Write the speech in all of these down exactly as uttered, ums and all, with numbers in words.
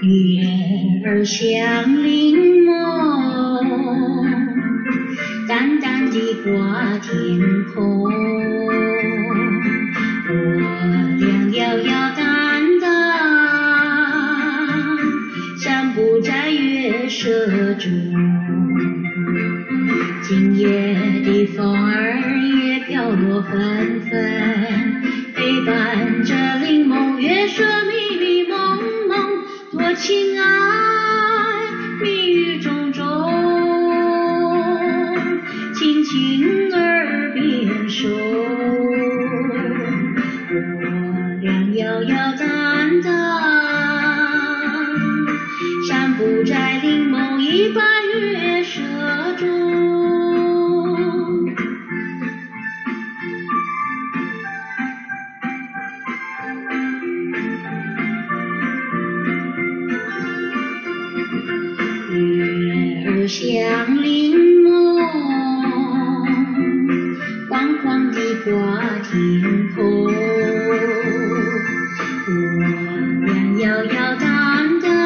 月儿像林梦，淡淡地挂天空。我俩摇摇荡荡，散步在月色中。今夜的风儿也飘落纷纷，陪伴着林梦月色迷迷蒙蒙，多情爱蜜语中中，轻轻耳边说。我俩摇摇荡荡，散步在林梦一般月色中。月儿像林梦，晃晃地挂天空。我俩摇摇荡荡，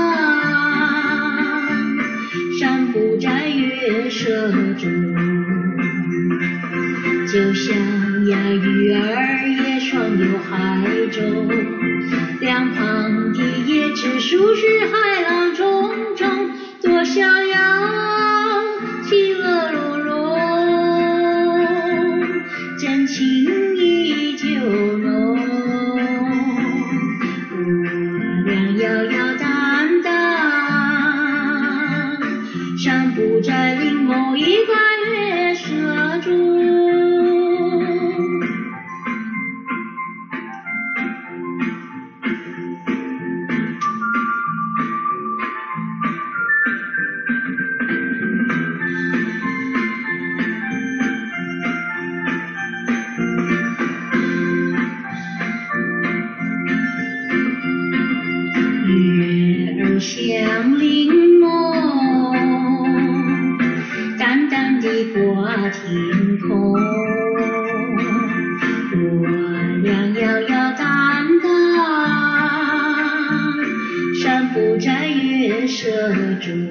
散步在月色中。就像呀鱼儿也双游海中，两旁的椰子树是海浪冲冲，多逍遥，其乐融融，真情依旧浓。我俩摇摇荡荡，散步在林梦一般月色中。月儿像林梦，淡淡地挂天空。我俩摇摇荡荡，散步在月色中。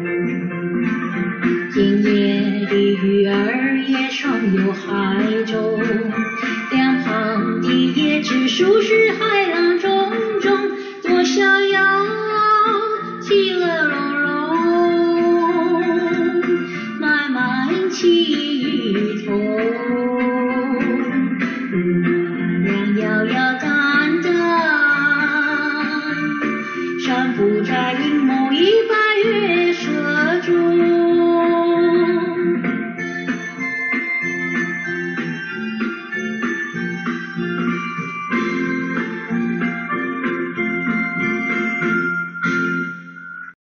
今夜的鱼儿也双游海中，两旁的椰子树是海浪冲冲，多逍遥，其乐融融，慢慢情与痛。我俩摇摇荡荡，散步在林梦一